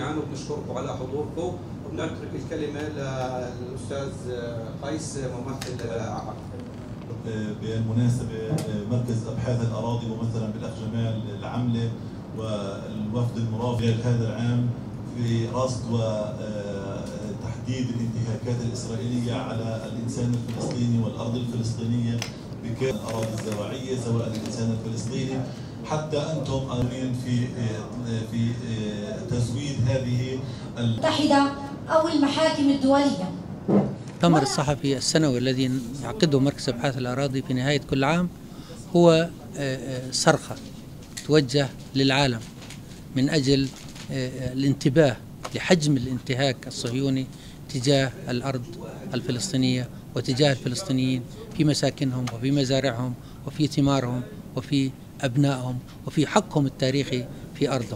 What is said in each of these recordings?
جميعا وبنشكركم على حضوركم، وبنترك الكلمة للأستاذ قيس ممثل أعاق. بالمناسبة مركز أبحاث الأراضي ممثلا بالأخ جمال العملة والوفد المرافق هذا العام في رصد وتحديد الانتهاكات الإسرائيلية على الإنسان الفلسطيني والأرض الفلسطينية بكل الأراضي الزراعية سواء الإنسان الفلسطيني حتى أنتم آمنين في تزويد هذه المتحدة أو المحاكم الدولية. المؤتمر الصحفي السنوي الذي يعقده مركز أبحاث الأراضي في نهاية كل عام هو صرخة توجه للعالم من أجل الانتباه لحجم الانتهاك الصهيوني تجاه الأرض الفلسطينية وتجاه الفلسطينيين في مساكنهم وفي مزارعهم وفي ثمارهم وفي أبنائهم وفي حقهم التاريخي في أرضهم.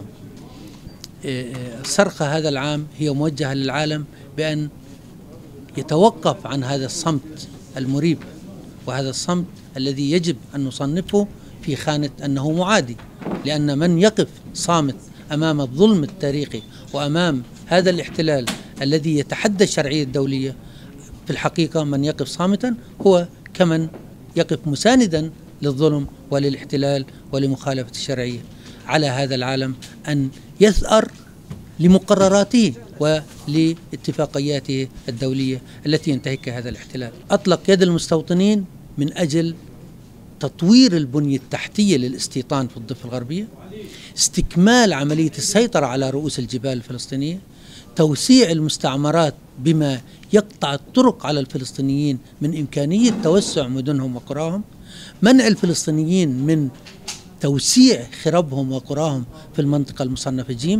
الصرخة هذا العام هي موجهة للعالم بأن يتوقف عن هذا الصمت المريب وهذا الصمت الذي يجب أن نصنفه في خانة أنه معادي، لأن من يقف صامت أمام الظلم التاريخي وأمام هذا الاحتلال الذي يتحدى الشرعية الدولية في الحقيقة من يقف صامتا هو كمن يقف مساندا للظلم وللاحتلال ولمخالفة الشرعية. على هذا العالم أن يثأر لمقرراته ولاتفاقياته الدولية التي ينتهكها هذا الاحتلال. أطلق يد المستوطنين من أجل تطوير البنية التحتية للاستيطان في الضفة الغربية، استكمال عملية السيطرة على رؤوس الجبال الفلسطينية، توسيع المستعمرات بما يقطع الطرق على الفلسطينيين من إمكانية توسع مدنهم وقراهم، منع الفلسطينيين من توسيع خربهم وقراهم في المنطقة المصنفة جيم،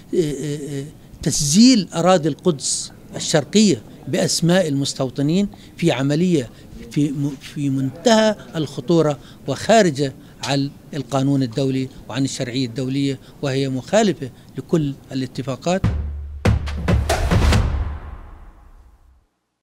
تسجيل أراضي القدس الشرقية بأسماء المستوطنين في عملية في منتهى الخطورة وخارجة عن القانون الدولي وعن الشرعية الدولية، وهي مخالفة لكل الاتفاقات.